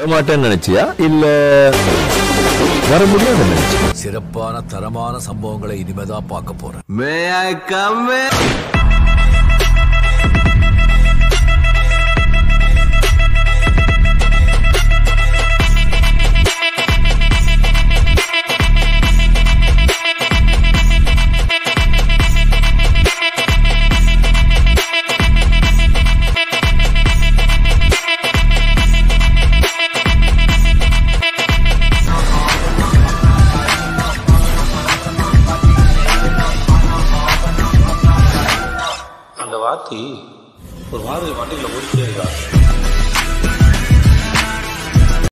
மாட்டேன்னு நினைச்சியா இல்ல வர முடியாது நினைச்சியா? சிறப்பான தரமான சம்பவங்களை இனிமேதான் பார்க்க போறேன். May I come in? அந்த வாத்தி ஒரு மாதிரி வண்டிகளை ஓடிட்டே இருக்கா.